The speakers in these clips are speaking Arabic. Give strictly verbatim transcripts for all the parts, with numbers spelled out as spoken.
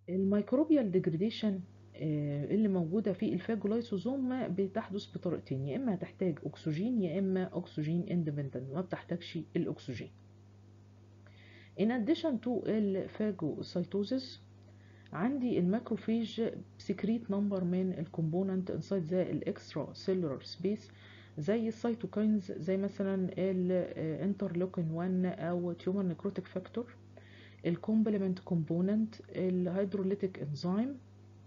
الميكروبيال ديجريديشن اللي موجودة في الفاجولايسوزوم بتحدث بطريقتين، يا إما هتحتاج أكسجين يا إما أكسجين اندبندنت، ما بتحتاجش الأكسجين. In addition to الفاجوسيتوزيس عندي الماكروفيج سكريت نمبر من الكومبوننت انسايد ذا الاكسترا سيلولار سبيس، زي السيتوكاينز، زي مثلا الانترلوكين واحد او تيومر نيكروتيك فاكتور، الكومبلمنت كومبوننت، الهيدروليتيك انزيم.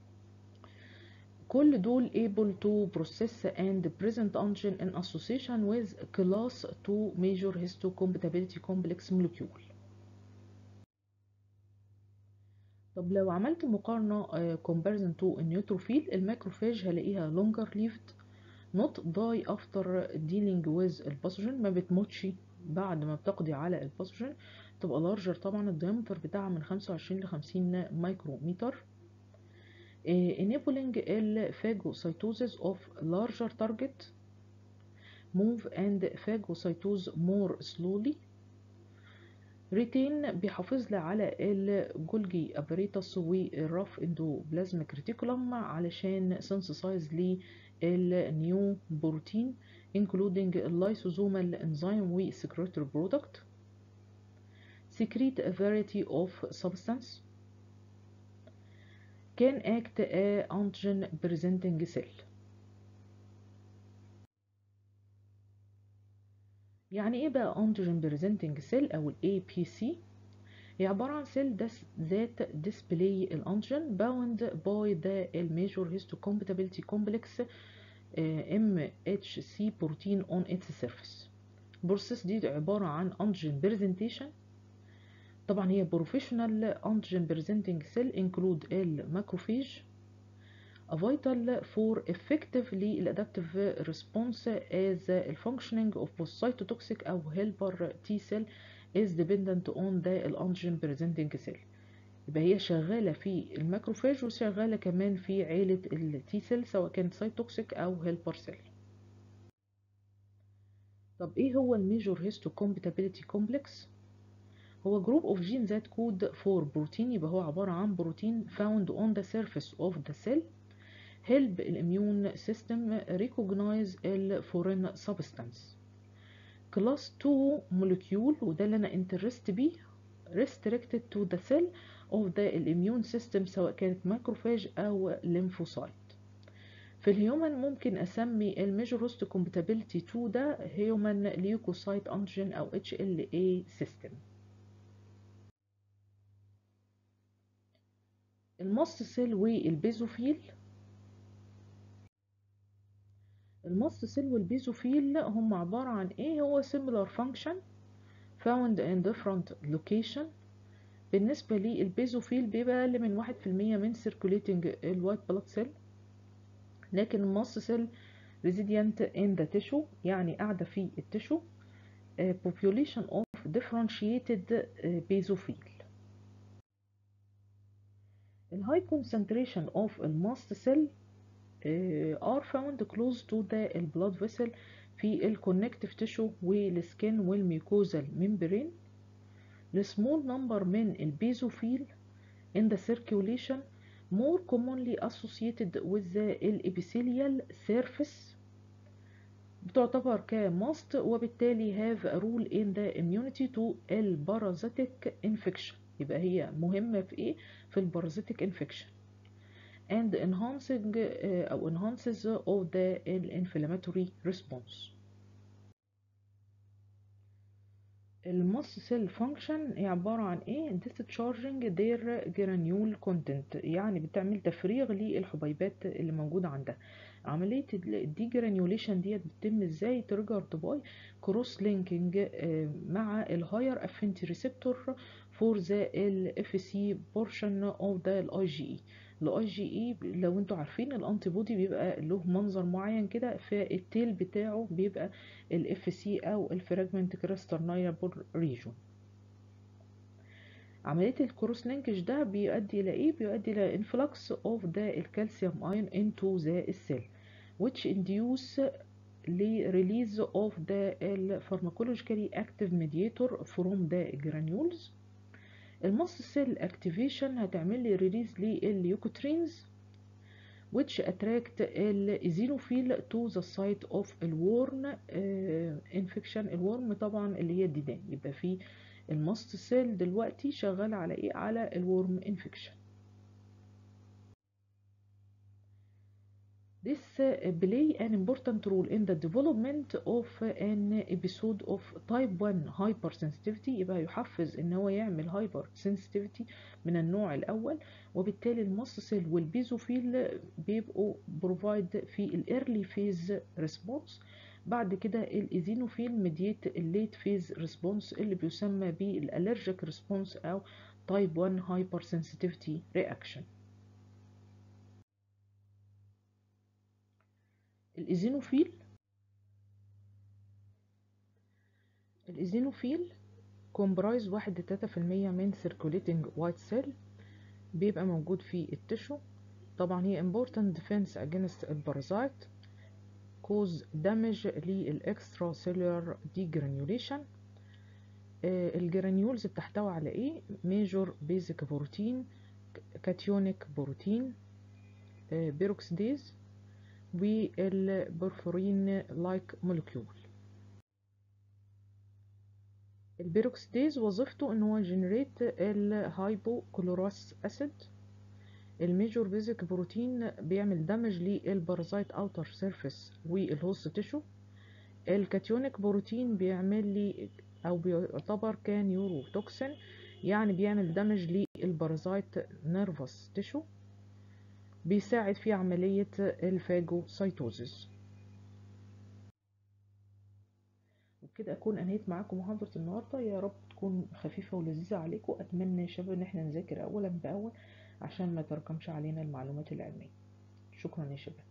كل دول able to process and present antigen in association with class two major histocompatibility complex molecule. طب لو عملت مقارنة uh, comparison to النيوتروفيل، الماكروفاج هلاقيها longer lived not die after dealing with الباثوجين، ما بتموتش بعد ما بتقضي على الباثوجين، تبقى larger طبعا، الديامتر بتاعها من خمسة وعشرين ل خمسين مايكرومتر، enabling الفاجوسيتوزيس of larger target move and phagocytose more slowly. retain بيحافظ لي على الجولجي ابريتس والرف اندوبلازميك ريتيكولم علشان synthesize للنيو بروتين including اللايسوزومال انزيم والسكريتوري برودكت. secrete a variety of substance can act a antigen presenting cell. يعني ايه بقى antigen presenting cell او ال إيه بي سي؟ هي عبارة عن cell that display الانتيجين bound by the major histocompatibility complex إم إتش سي protein on its surface. البروسيس دي عبارة عن antigen presentation. طبعا هي professional antigen presenting cell include الماكروفيج a vital for effectively adaptive response as the functioning of both cytotoxic أو helper T cell is dependent on the antigen presenting cell. يبقى هي شغالة في الماكروفاج وشغالة كمان في عيلة التي سيل سواء كانت سايتوكسيك أو هيلبر سيل. طب ايه هو الميجور هيستوكومباتيبيليتي كومبلكس؟ هو جروب اوف جين ذات كود فور بروتين، يبقى هو عبارة عن بروتين found on the surface of the cell help الاميون سيستم recognize الفورين substance. كلاس تو molecule وده اللي انا انترست بيه restricted to the cell of the immune system سواء كانت ماكروفاج او ليمفوسايت. في الهيومن ممكن اسمي الميجور هوست كومباتيبيليتي تو ده هيومن ليوكوسايت انتيجين او اتش ال اي سيستم. الماست سيل والبيزوفيل. الماست سيل والبيزوفيل هم عبارة عن ايه؟ هو similar function found in different location. بالنسبة للبيزوفيل بيبقى أقل من واحد في المية من circulating الوايت بلاد سيل، لكن الماست سيل resident in the tissue يعني قاعدة في التشو. uh, population of differentiated uh, basophil. The high concentration of mast cell uh, are found close to the blood vessel في ال connective tissue والسكين والميوكوزال membrane. The small number من البيزوفيل in the circulation more commonly associated with the epithelial surface بتعتبر كماست وبالتالي have a role in the immunity to البارازيتك infection. يبقى هي مهمة في ايه؟ في البارازيتك infection and enhancing او enhances of the inflammatory response. الماست سيل فانكشن هي عبارة عن ايه؟ discharging their granule content يعني بتعمل تفريغ للحبيبات اللي موجودة عندها. عملية الديجرانيوليشن ديت بتتم ازاي؟ ترجر باي كروس لينكينج مع الهاير افينيتي ريسبتور فور ذا الاف سي بورشن اوف ذا الاي جي اي. الاي جي اي لو انتوا عارفين الانتي بودي بيبقى له منظر معين كده، فالتيل بتاعه بيبقى الاف سي او الفراجمنت كريستالينابل ريجون. عملية الكروس لينكج ده بيؤدي الى ايه؟ بيؤدي الى influx of the الكالسيوم ion into the cell which induce the release of the pharmacologically active mediator from the granules الماست سيل اكتيفيشن هتعمل لي ريليز للليوكوترينز which attract الايزينوفيل to the site of الورم infection. الورم طبعا اللي هي الديدان. يبقى في الماست سيل دلوقتي شغال على ايه؟ على الورم infection. This play an important role in the development of an episode of type one hypersensitivity. يبقى يحفز ان هو يعمل hypersensitivity من النوع الاول، وبالتالي الماست سيل والبيزوفيل بيبقوا provide في الايرلي فيز ريسبونس. بعد كده الايزينوفيل ميديت الليت فيز ريسبونس اللي بيسمى بالالرجيك ريسبونس او type one hypersensitivity reaction. الايزينوفيل الايزينوفيل كومبرايز واحد لتلاتة في المية من circulating white cell، بيبقى موجود في التشو. طبعا هي important defense against البارازايت، cause damage للإكسترا cellular degranulation. آه الجرانيولز بتحتوي على ايه؟ major basic protein، كاتيونيك بروتين، آه بيروكسيديز، والبورفورين لايك مولكيول. البيروكسيديز وظيفته ان هو جنريت الهايبوكلوراس اسيد. الميجور بيزك بروتين بيعمل دمج للبارازايت اوتر سيرفيس والهوست تيشو. الكاتيونيك بروتين بيعمل لي او بيعتبر كنيورو توكسين، يعني بيعمل دمج للبارازايت نيرفس تيشو، بيساعد في عملية الفاجوسايتوزيس. وبكده اكون انهيت معاكم محاضرة النهاردة. يا رب تكون خفيفة ولذيذة عليكم. اتمنى يا شباب ان احنا نذاكر اولا باول عشان ما تركمش علينا المعلومات العلمية. شكرا يا شباب.